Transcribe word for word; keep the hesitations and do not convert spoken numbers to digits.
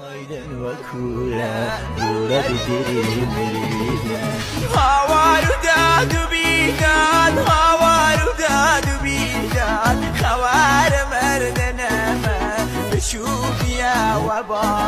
هاوارو داد و بیداد هاوارو داد و بیداد خوار مرد نمه بشو بیا و با